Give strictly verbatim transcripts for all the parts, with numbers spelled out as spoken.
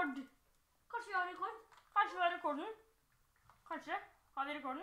rekord. Kanskje vi har rekord? Kanskje vi har rekorden? Kanskje? Har vi rekorden?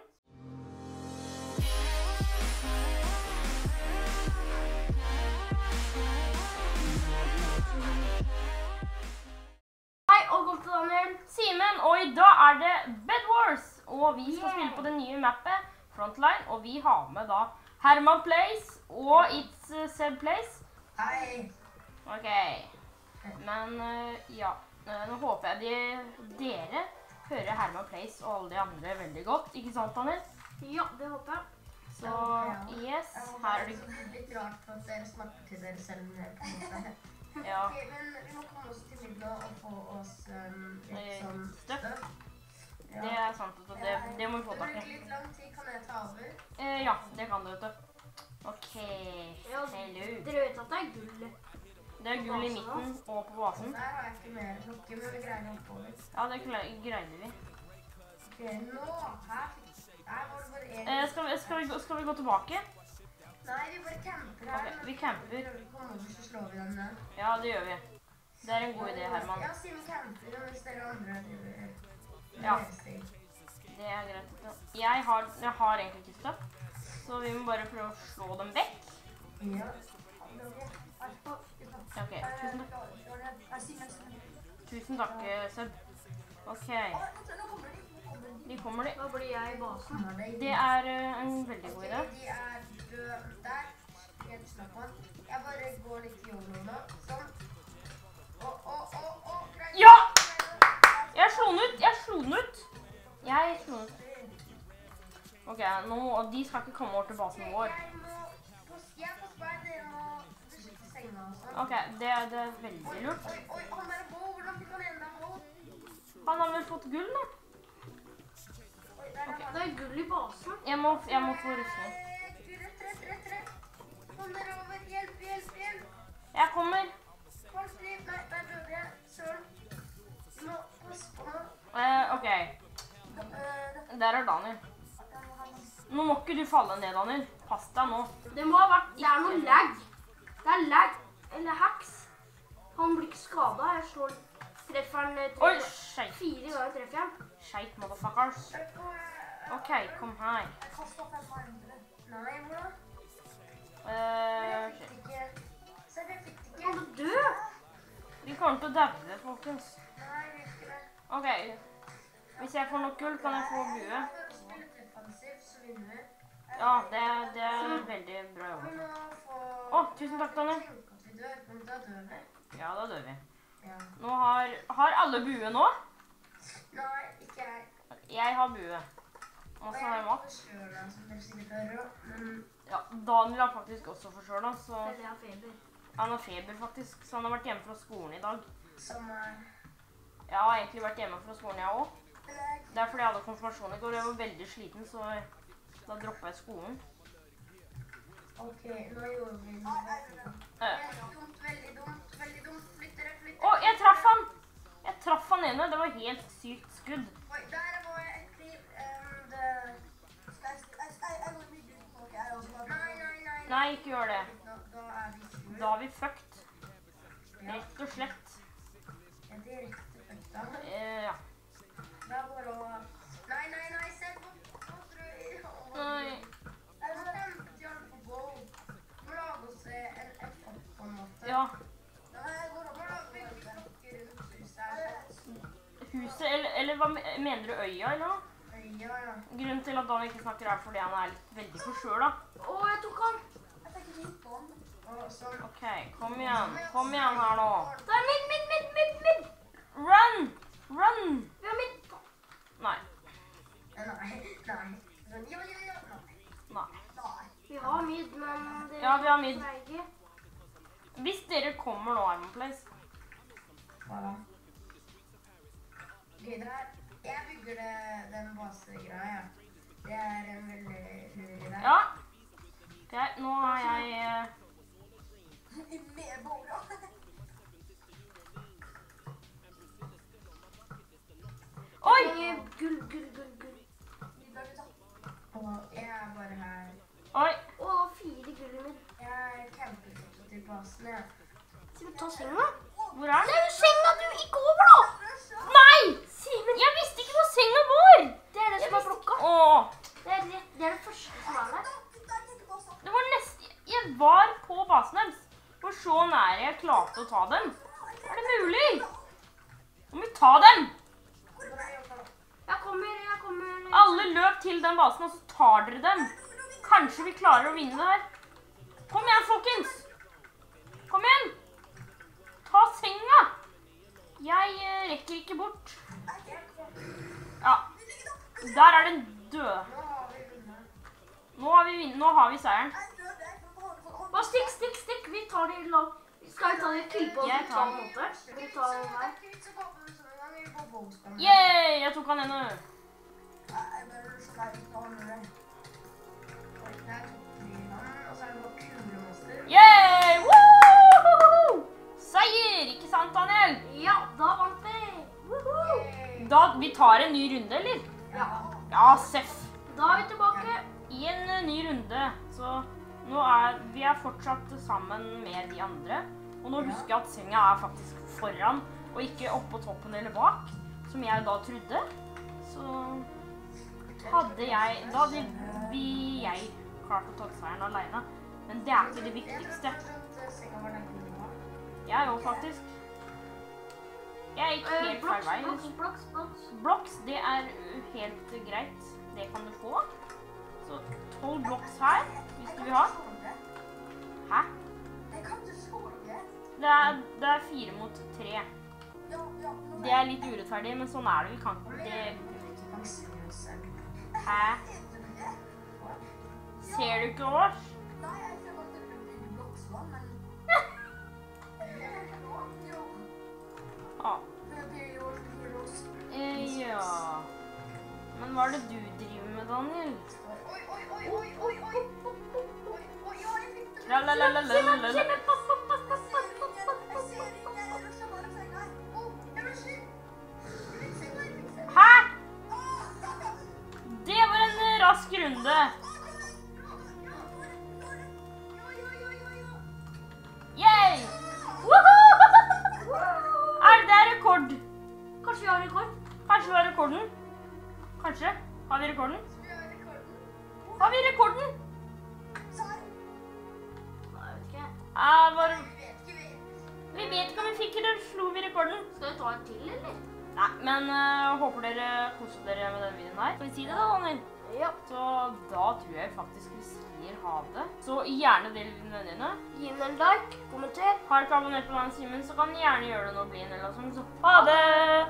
Hei og velkommen til Daniel, Simen, og i dag er det Bed Wars. Og vi skal spille på det nye mappet Frontline, og vi har med da Herman Place og It's uh, Said Place. Hei! Ok, men uh, ja, uh, nå håper jeg de, dere hører Herman Place og alle de andre veldig godt, ikke sant, Daniel? Ja, det håper jeg. Så, yes, her er det... Det er litt rart for at dere snakker til dere selv med på en måte. Ja. Ok, men vi må komme oss til middag og få oss um, litt sånn støff. Ja. Det er sant, og det, det må vi få tak i. Det bruker litt lang tid, kan jeg ta over? Eh, ja, det kan du, vet du. Ok, ja, hello. Dere vet at det er gull. Det er gull i midten og på basen. Der har jeg ikke mer klokke, men vi greier oppover. Ja, det greide vi. Ok, nå, her, her var det bare en... Eh, skal, vi, skal, vi, skal vi gå tilbake? Nei, vi bare camper her. Ok, vi camper. Når vi kommer over, så slår vi den ned. Ja, det gjør vi. Det er en god idé, Herman. Ja, siden vi camper, og hvis dere andre driver... Ja, det er greit. Jeg har, jeg har egentlig ikke støpp, så vi må bare prøve å slå dem vekk. Ja. Ok, tusen takk. Tusen takk, Seb. Ok. De kommer, de. Da blir jeg i basen. Det er uh, en veldig god idé. De er døde der. Helt slapp av. Jeg bare går litt i jorden nå. Sånn. Å, å, å, å. Ja! Jeg slo den ut, jeg slo den ut. Jeg slo den ut. Ok, nå, de skal ikke komme over til basen vår. Jeg må, jeg er på spær, dere må beskytte senga og sånn. Ok, det, det er veldig lurt. Oi, oi, han er på, hvordan fikk han enda på? Han har vel fått gull nå? Okay. Det er gull i basen. Jeg må, jeg må få rustning. Rett, rett, rett, rett. Kom dere over, hjelp, hjelp, hjelp. Jeg kommer. Hold striv, nei, der døde jeg, søren. Nå, pass på nå. Eh, ok. Der er Daniel. Nå må ikke du falle ned, Daniel. Pass deg nå. Det må ha vært, det er noe lag. Det er lag, eller hacks. Han blir ikke skadet, jeg slår trefferen Oi, shit. Fire ganger treffer jeg. Shit, motherfuckers. Ok, kom her. Jeg kastet fem andre. Nei, hvordan? Eh, Jeg fikk ikke. Så jeg fikk ikke. Han er død. Vi kommer til å daue, folkens. Nei, jeg vil ikke det. Ok. Hvis jeg får nok gull, kan jeg få bue. For å spille defensivt, så vinner vi. Ja, det, det er veldig bra Vi jobb. må få... Å, tusen takk, Daniel. Tenk at vi dør, men da dør vi. Ja, da dør vi. Ja. Nå har, har alle bue nå? Nei, ikke jeg. Jeg har bue. Og så har jeg mat. forkjølet, som dere sikkert hører, men... Ja, Daniel har faktisk også forkjølet, så... Eller jeg har feber. Han har feber faktisk, så han har vært hjemme fra skolen i dag. Som er... Jeg har egentlig vært hjemme fra skolen jeg også. Det er fordi jeg hadde konfirmasjon i går, og jeg var veldig sliten, så da droppet jeg skolen. Ok, nå gjorde vi noe veldig dumt. Veldig dumt, veldig dumt, veldig dumt. Flytt dere, flytt dere. Å, jeg traff han! Jeg traff han ene, det var helt sykt skudd. Oi, der var jeg et liv. Um, det... Nei, nei, nei. Nei, ikke gjør det. Da, da er vi sure. Da er vi fucked. Ja, Rett og slett. er det riktig fucked da? Eh, ja. Det er bare å... Nei, nei, nei, se på... Hva tror jeg? Nei. Jeg må kjempe til alle på bowl. Vi må lage oss en F på en måte. Ja. Nei, jeg går opp og lager veldig flokker rundt huset. Huset, eller, eller hva me- mener du øya, eller noe? Ja, ja. Grunnen til at Daniel ikke snakker er fordi han er litt veldig forkjølet. Å, jeg tok han. Jeg fikk ikke hit på den. Og sånn. Ok, kom igjen. Kom igjen her nå. Det er mitt, mitt, mitt, mitt, mitt. Run! Run! Vi har mitt. Nei. Nei, nei. Sånn, ja, ja, ja. Nei. Nei. Nei. Vi har mitt, men det Ja, vi har mitt. treige. Hvis dere kommer nå, Herman Place. Hva da? Ok, det her. Jeg bygger det, den basegreia. Det er en veldig lur idé. Ja. Ok, nå har jeg... eh, Mer bola. Oi! Eh, Gull, gull, gull, gull. Og jeg er bare her. Oi! Å, det var fire gull i mitt. Jeg camper ikke til basen, jeg. Skal vi ta senga? Hvor er Det den? er jo senga du ikke over da! klarte å ta dem? Er det mulig? Må vi ta dem? Jeg kommer, jeg kommer. Alle løp til den basen, og så tar dere dem. Kanskje vi klarer å vinne det her. Kom igjen, folkens! Kom igjen! Ta senga! Jeg eh, rekker ikke bort. Ja, der er den død. Nå har vi, nå har vi seieren. Bare stikk, stikk, stikk. Vi tar det i lag. Skal vi ta det i klipp på Jeg en tar- måte? Vi tar den her. Yay, jeg tok han ene. Yay! Woohoo! Seier, ikke sant, Daniel? Ja, da vant vi. Woohoo! Da, vi tar en ny runde, eller? Ja, Ja, seff. da er vi tilbake. I en eh, ny runde, så nå er vi er fortsatt sammen med de andre. Og nå husker jeg at senga er faktisk foran, og ikke oppå toppen eller bak, som jeg da trodde. Så hadde jeg, da hadde vi, jeg klart å ta seieren alene. Men det er ikke det viktigste. Jeg òg, faktisk. Jeg gikk Eh, helt feil Blocks, vei. blocks, blocks, blocks. Blocks, det er helt greit. Det kan du få. Så tolv blocks her, hvis du vil ha. Hæ? Det er, det er fire mot tre. Det er litt urettferdig, men sånn er det. Vi kan ikke det. Hæ? Ser du ikke oss? Ah. Eh, ja. Men hva er det du driver med, Daniel? La la la la la la la. Hæ? Det var en eh, rask runde. Yay! Woohoo! Er det der rekord? Kanskje vi har rekord? Kanskje vi har rekorden? Kanskje? Har vi rekorden? Har vi rekorden? Nei, jeg vet ikke. Ja, var... Vi vet ikke om vi fikk eller slo vi rekorden. Skal vi ta en til, eller? Nei, men uh, håper dere koser dere med denne videoen her. Skal vi si det da, Daniel? Ja. Så da tror jeg faktisk vi sier ha det. Så gjerne del med vennene dine. Gi den en like, kommenter. Har ikke abonnert på denne streamen, så kan du gjerne gjøre det nå og bli en del av sånn. Så ha det!